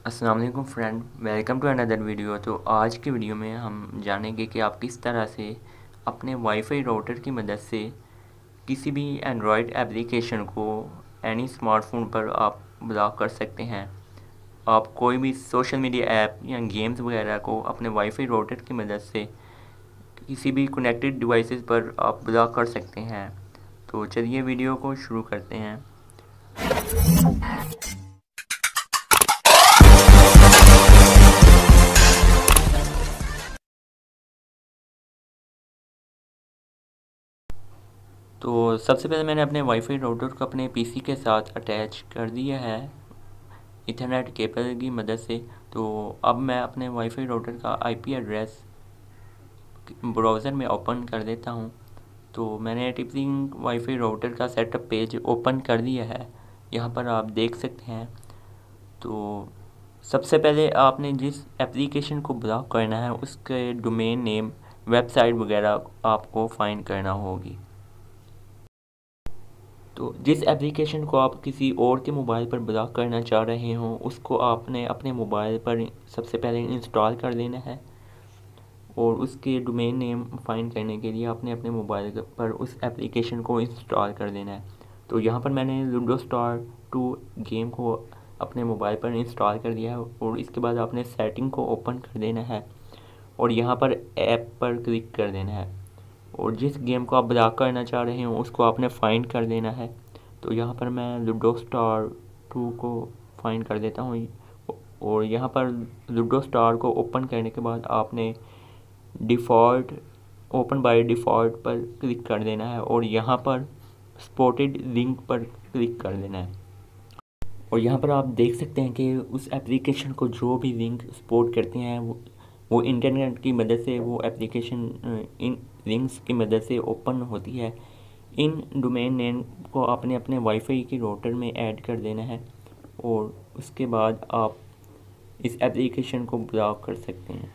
अस्सलाम वालेकुम friend, welcome to another video. तो आज की वीडियो में हम जानेंगे कि आप किस तरह से अपने वाईफाई राउटर की मदद से किसी भी एंड्रॉयड एप्लीकेशन को एनी स्मार्टफोन पर आप ब्लॉक कर सकते हैं। आप कोई भी सोशल मीडिया ऐप या गेम्स वगैरह को अपने वाईफाई राउटर की मदद से किसी भी कनेक्टेड डिवाइसेस पर आप ब्लॉक कर सकते हैं। तो चलिए वीडियो को शुरू करते हैं। तो सबसे पहले मैंने अपने वाईफाई राउटर को अपने पीसी के साथ अटैच कर दिया है इथरनेट केबल की मदद से। तो अब मैं अपने वाईफाई राउटर का आईपी एड्रेस ब्राउज़र में ओपन कर देता हूँ। तो मैंने टिपलिंग वाईफाई राउटर का सेटअप पेज ओपन कर दिया है, यहाँ पर आप देख सकते हैं। तो सबसे पहले आपने जिस एप्लीकेशन को ब्लॉक करना है उसके डोमेन नेम, वेबसाइट वगैरह आपको फाइंड करना होगी। तो जिस एप्लीकेशन को आप किसी और के मोबाइल पर ब्लॉक करना चाह रहे हों उसको आपने अपने मोबाइल पर सबसे पहले इंस्टॉल कर लेना है, और उसके डोमेन नेम फाइंड करने के लिए आपने अपने मोबाइल पर उस एप्लीकेशन को इंस्टॉल कर देना है। तो यहाँ पर मैंने लूडो स्टार 2 गेम को अपने मोबाइल पर इंस्टॉल कर दिया है, और इसके बाद आपने सेटिंग को ओपन कर देना है और यहाँ पर ऐप पर क्लिक कर देना है, और जिस गेम को आप ब्लॉक करना चाह रहे हो उसको आपने फाइंड कर देना है। तो यहाँ पर मैं लूडो स्टार 2 को फाइंड कर देता हूँ, और यहाँ पर लूडो स्टार को ओपन करने के बाद आपने डिफ़ॉल्ट ओपन बाय डिफ़ॉल्ट पर क्लिक कर देना है, और यहाँ पर स्पॉटेड लिंक पर क्लिक कर देना है। और यहाँ पर आप देख सकते हैं कि उस एप्लीकेशन को जो भी लिंक सपोर्ट करते हैं वो इंटरनेट की मदद से वो एप्लीकेशन इन लिंक्स की मदद से ओपन होती है। इन डोमेन नेम को आपने अपने वाईफाई की राउटर में ऐड कर देना है, और उसके बाद आप इस एप्लीकेशन को ब्लॉक कर सकते हैं।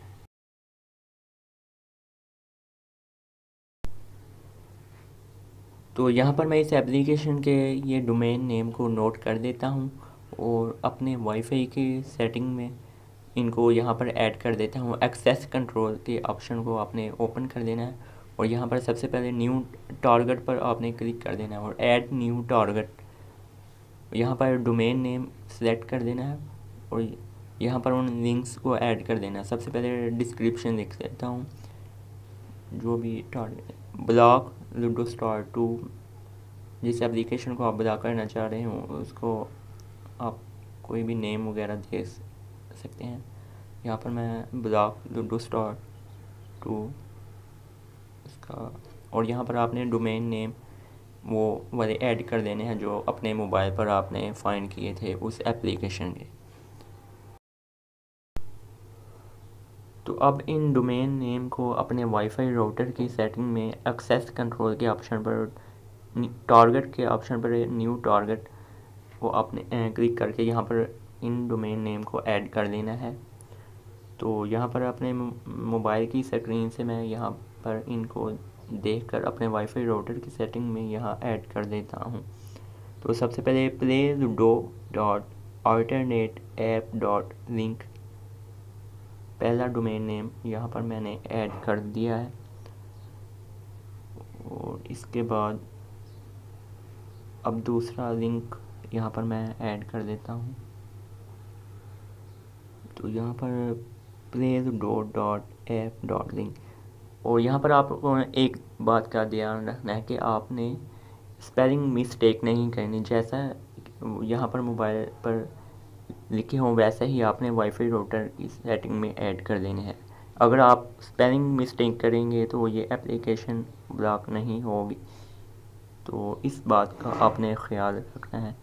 तो यहाँ पर मैं इस एप्लीकेशन के ये डोमेन नेम को नोट कर देता हूँ, और अपने वाईफाई की सेटिंग में इनको यहाँ पर ऐड कर देता हूँ। एक्सेस कंट्रोल के ऑप्शन को आपने ओपन कर देना है, और यहाँ पर सबसे पहले न्यू टारगेट पर आपने क्लिक कर देना है और ऐड न्यू टारगेट, यहाँ पर डोमेन नेम सेलेक्ट कर देना है, और यहाँ पर उन लिंक्स को ऐड कर देना है। सबसे पहले डिस्क्रिप्शन लिख देता हूँ, जो भी टारगेट ब्लॉक लूडो स्टार 2, जिस एप्लीकेशन को आप ब्लॉक करना चाह रहे हो उसको आप कोई भी नेम वगैरह दे सकते हैं। यहाँ पर मैं ब्लॉक लूडो स्टार 2 इसका, और यहाँ पर आपने डोमेन नेम वो वाले ऐड कर देने हैं जो अपने मोबाइल पर आपने फाइंड किए थे उस एप्लीकेशन के। तो अब इन डोमेन नेम को अपने वाईफाई राउटर की सेटिंग में एक्सेस कंट्रोल के ऑप्शन पर, टारगेट के ऑप्शन पर न्यू टारगेट को आपने क्लिक करके यहाँ पर इन डोमेन नेम को ऐड कर देना है। तो यहाँ पर अपने मोबाइल की स्क्रीन से मैं यहाँ पर इनको देखकर अपने वाईफाई राउटर की सेटिंग में यहाँ ऐड कर देता हूँ। तो सबसे पहले play ludo dot alternate app dot link, पहला डोमेन नेम यहाँ पर मैंने ऐड कर दिया है, और इसके बाद अब दूसरा लिंक यहाँ पर मैं ऐड कर देता हूँ। तो यहाँ पर play dot dot app dot link, और यहाँ पर आपको एक बात का ध्यान रखना है कि आपने स्पेलिंग मिस्टेक नहीं करनी। जैसा यहाँ पर मोबाइल पर लिखे हों वैसा ही आपने वाईफाई राउटर की सेटिंग में ऐड कर देने हैं। अगर आप स्पेलिंग मिस्टेक करेंगे तो ये एप्लीकेशन ब्लॉक नहीं होगी, तो इस बात का आपने ख्याल रखना है।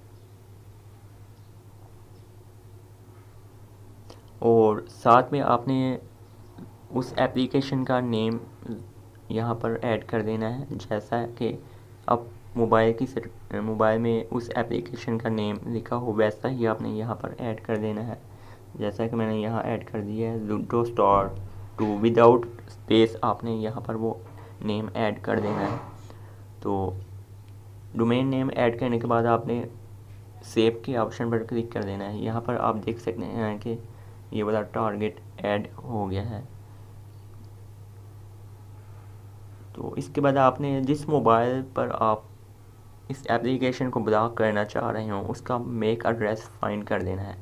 और साथ में आपने उस एप्लीकेशन का नेम यहाँ पर ऐड कर देना है, जैसा कि आप मोबाइल में उस एप्लीकेशन का नेम लिखा हो वैसा ही आपने यहाँ पर ऐड कर देना है। जैसा कि मैंने यहाँ ऐड कर दिया है लूडो स्टार 2 विदाउट स्पेस, आपने यहाँ पर वो नेम ऐड कर देना है। तो डोमेन नेम ऐड करने के बाद आपने सेव के ऑप्शन पर क्लिक कर देना है। यहाँ पर आप देख सकते हैं कि ये वाला टारगेट ऐड हो गया है। तो इसके बाद आपने जिस मोबाइल पर आप इस एप्लीकेशन को ब्लॉक करना चाह रहे हो उसका मेक एड्रेस फाइंड कर देना है।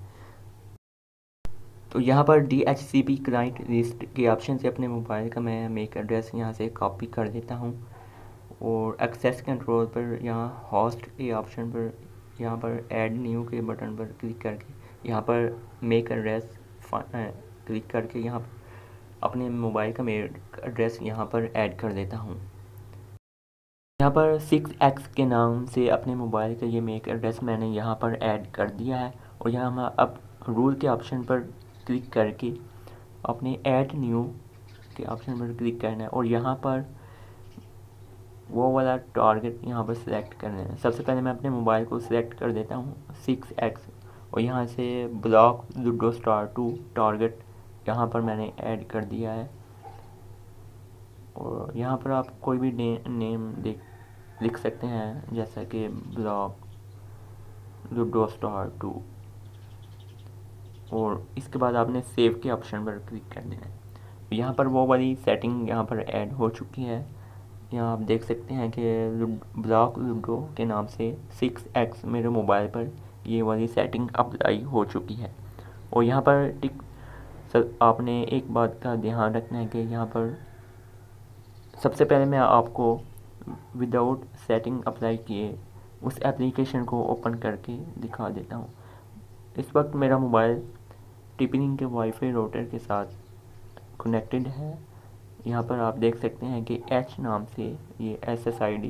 तो यहाँ पर DHCP क्लाइंट लिस्ट के ऑप्शन से अपने मोबाइल का मैं मेक एड्रेस यहाँ से कॉपी कर देता हूँ और एक्सेस कंट्रोल पर यहाँ होस्ट के ऑप्शन पर यहाँ पर ऐड न्यू के बटन पर क्लिक करके यहाँ पर मेक एड्रेस क्लिक करके यहाँ अपने मोबाइल का मेक एड्रेस यहाँ पर ऐड कर देता हूँ। यहाँ पर 6x के नाम से अपने मोबाइल का ये मेक एड्रेस मैंने यहाँ पर ऐड कर दिया है और यहाँ हम अब रूल के ऑप्शन पर क्लिक करके अपने ऐड न्यू के ऑप्शन पर क्लिक करना है और यहाँ पर वो वाला टारगेट यहाँ पर सिलेक्ट करना है। सबसे पहले मैं अपने मोबाइल को सिलेक्ट कर देता हूँ 6x और यहाँ से ब्लॉक लूडो स्टार 2 टारगेट यहाँ पर मैंने ऐड कर दिया है और यहाँ पर आप कोई भी नेम लिख सकते हैं जैसा कि ब्लॉक लूडो स्टार 2 और इसके बाद आपने सेव के ऑप्शन पर क्लिक कर देना है। यहाँ पर वो वाली सेटिंग यहाँ पर ऐड हो चुकी है। यहाँ आप देख सकते हैं कि ब्लॉक लूडो के नाम से 6x मेरे मोबाइल पर ये वाली सेटिंग अप्लाई हो चुकी है। और यहाँ पर टिक आपने एक बात का ध्यान रखना है कि यहाँ पर सबसे पहले मैं आपको विदाउट सेटिंग अप्लाई किए उस एप्लीकेशन को ओपन करके दिखा देता हूँ। इस वक्त मेरा मोबाइल टिपनिंग के वाईफाई राउटर के साथ कनेक्टेड है। यहाँ पर आप देख सकते हैं कि H नाम से ये SSID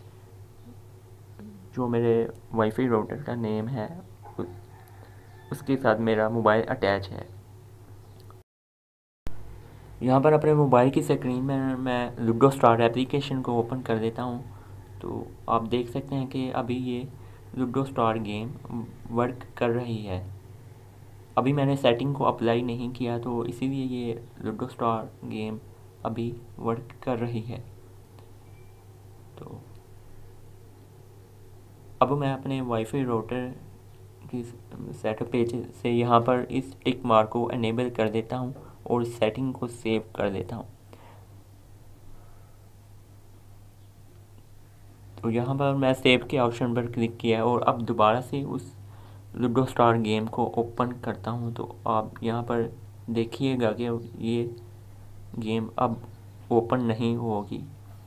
जो मेरे वाईफाई राउटर का नेम है उसके साथ मेरा मोबाइल अटैच है। यहाँ पर अपने मोबाइल की स्क्रीन में मैं लूडो स्टार एप्लीकेशन को ओपन कर देता हूँ। तो आप देख सकते हैं कि अभी ये लूडो स्टार गेम वर्क कर रही है। अभी मैंने सेटिंग को अप्लाई नहीं किया तो इसीलिए ये लूडो स्टार गेम अभी वर्क कर रही है। तो अब मैं अपने वाईफाई राउटर की सेटअप पेज से यहाँ पर इस टिक मार्क को एनेबल कर देता हूँ और सेटिंग को सेव कर देता हूँ। तो यहाँ पर मैं सेव के ऑप्शन पर क्लिक किया और अब दोबारा से उस लूडो स्टार गेम को ओपन करता हूँ। तो आप यहाँ पर देखिएगा कि ये गेम अब ओपन नहीं होगी।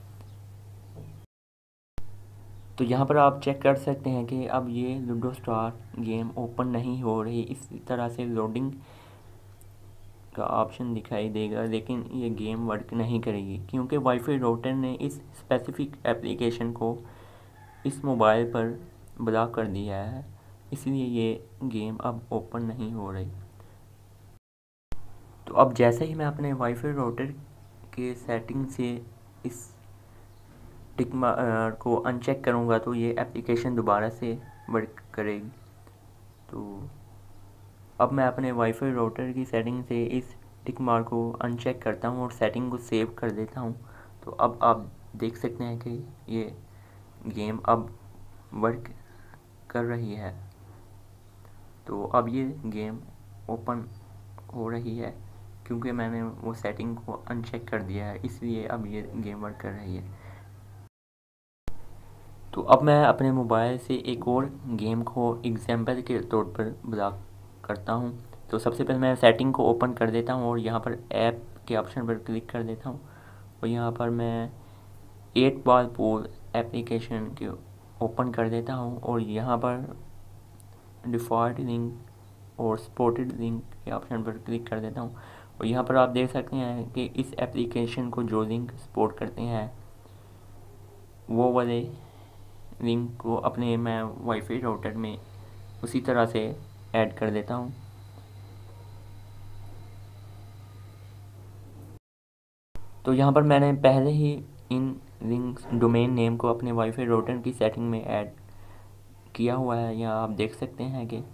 तो यहाँ पर आप चेक कर सकते हैं कि अब ये लूडो स्टार गेम ओपन नहीं हो रही। इसी तरह से लोडिंग का ऑप्शन दिखाई देगा लेकिन ये गेम वर्क नहीं करेगी क्योंकि वाईफाई राउटर ने इस स्पेसिफिक एप्लीकेशन को इस मोबाइल पर ब्लॉक कर दिया है, इसलिए ये गेम अब ओपन नहीं हो रही। तो अब जैसे ही मैं अपने वाईफाई राउटर के सेटिंग से इस टिक को अनचेक करूँगा तो ये एप्लीकेशन दोबारा से वर्क करेगी। तो अब मैं अपने वाईफाई राउटर की सेटिंग से इस टिक मार्क को अनचेक करता हूँ और सेटिंग को सेव कर देता हूँ। तो अब आप देख सकते हैं कि ये गेम अब वर्क कर रही है। तो अब ये गेम ओपन हो रही है क्योंकि मैंने वो सेटिंग को अनचेक कर दिया है, इसलिए अब ये गेम वर्क कर रही है। तो अब मैं अपने मोबाइल से एक और गेम को एग्जाम्पल के तौर पर ब्लॉक करता हूँ। तो सबसे पहले मैं सेटिंग को ओपन कर देता हूँ और यहाँ पर ऐप के ऑप्शन पर क्लिक कर देता हूँ और यहाँ पर मैं 8 बॉल पूल एप्लीकेशन के ओपन कर देता हूँ और यहाँ पर डिफ़ॉल्ट लिंक और सपोर्टेड लिंक के ऑप्शन पर क्लिक कर देता हूँ और यहाँ पर आप देख सकते हैं कि इस एप्लीकेशन को जो लिंक सपोर्ट करते हैं वो वाले लिंक को अपने मैं वाईफाई राउटर में उसी तरह से ऐड कर देता हूँ। तो यहाँ पर मैंने पहले ही इन लिंक्स डोमेन नेम को अपने वाईफाई राउटर की सेटिंग में ऐड किया हुआ है। यहाँ आप देख सकते हैं कि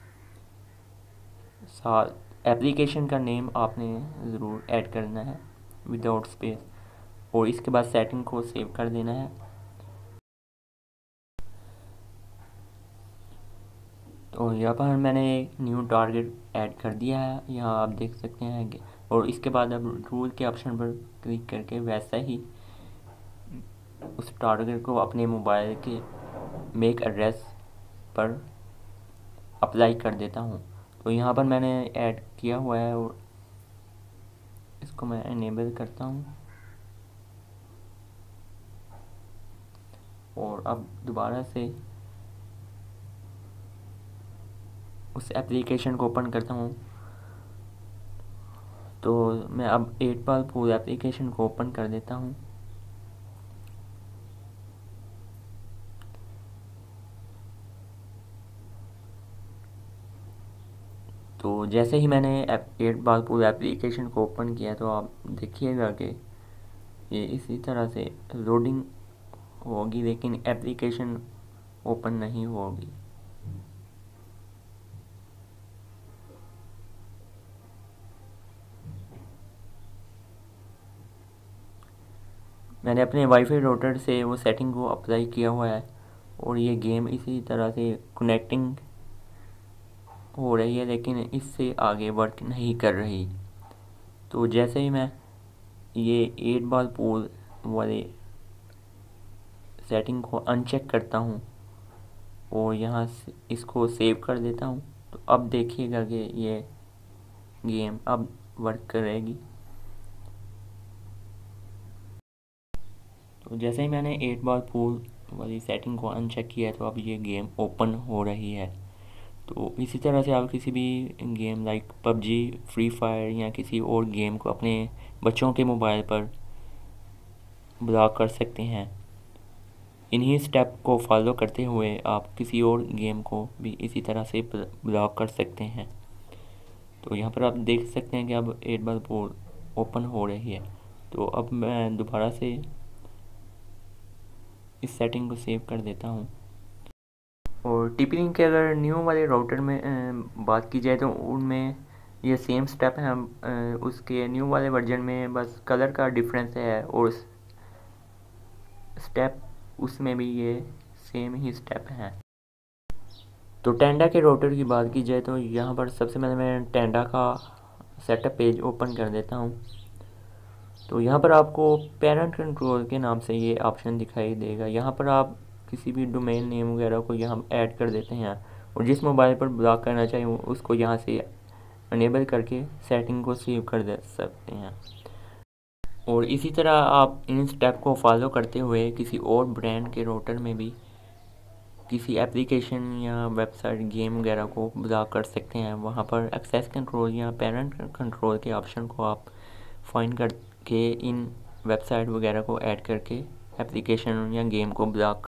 साथ एप्लीकेशन का नेम आपने ज़रूर ऐड करना है विदाउट स्पेस और इसके बाद सेटिंग को सेव कर देना है। तो यहाँ पर मैंने एक न्यू टारगेट ऐड कर दिया है, यहाँ आप देख सकते हैं कि, और इसके बाद अब रूल के ऑप्शन पर क्लिक करके वैसा ही उस टारगेट को अपने मोबाइल के मेक एड्रेस पर अप्लाई कर देता हूँ। तो यहाँ पर मैंने ऐड किया हुआ है और इसको मैं इनेबल करता हूँ। और अब दोबारा से उस एप्लीकेशन को ओपन करता हूँ। तो मैं अब 8 बार पूल एप्लीकेशन को ओपन कर देता हूँ। तो जैसे ही मैंने 8 बार पूल एप्लीकेशन को ओपन किया तो आप देखिएगा कि ये इसी तरह से लोडिंग होगी, लेकिन एप्लीकेशन ओपन नहीं होगी। मैंने अपने वाईफाई राउटर से वो सेटिंग को अप्लाई किया हुआ है और ये गेम इसी तरह से कनेक्टिंग हो रही है, लेकिन इससे आगे वर्क नहीं कर रही। तो जैसे ही मैं ये 8 बॉल पूल वाले सेटिंग को अनचेक करता हूँ और यहाँ से इसको सेव कर देता हूँ, तो अब देखिएगा कि ये गेम अब वर्क करेगी। तो जैसे ही मैंने 8 बॉल पूल वाली सेटिंग को अनचेक किया है तो अब ये गेम ओपन हो रही है। तो इसी तरह से आप किसी भी game like PUBG, free fire या किसी और गेम को अपने बच्चों के मोबाइल पर ब्लॉक कर सकते हैं। इन्हीं स्टेप को फॉलो करते हुए आप किसी और गेम को भी इसी तरह से ब्लॉक कर सकते हैं। तो यहाँ पर आप देख सकते हैं कि अब 8 बार पूल ओपन हो रही है। तो अब मैं दोबारा से इस सेटिंग को सेव कर देता हूँ। और टीपी-लिंक के अगर न्यू वाले राउटर में बात की जाए तो उनमें ये सेम स्टेप है। उसके न्यू वाले वर्जन में बस कलर का डिफरेंस है और स्टेप उसमें भी ये सेम ही स्टेप हैं। तो टेंडा के राउटर की बात की जाए तो यहाँ पर सबसे पहले मैं टेंडा का सेटअप पेज ओपन कर देता हूँ। तो यहाँ पर आपको पेरेंट कंट्रोल के नाम से ये ऑप्शन दिखाई देगा। यहाँ पर आप किसी भी डोमेन नेम वगैरह को यहाँ ऐड कर देते हैं और जिस मोबाइल पर ब्लॉक करना चाहिए उसको यहाँ से अनेबल करके सेटिंग को सेव कर दे सकते हैं। और इसी तरह आप इन स्टेप को फॉलो करते हुए किसी और ब्रांड के राउटर में भी किसी एप्लीकेशन या वेबसाइट गेम वगैरह को ब्लॉक कर सकते हैं। वहाँ पर एक्सेस कंट्रोल या पेरेंट कंट्रोल के ऑप्शन को आप फाइंड करके इन वेबसाइट वगैरह को ऐड करके एप्लीकेशन या गेम को ब्लॉक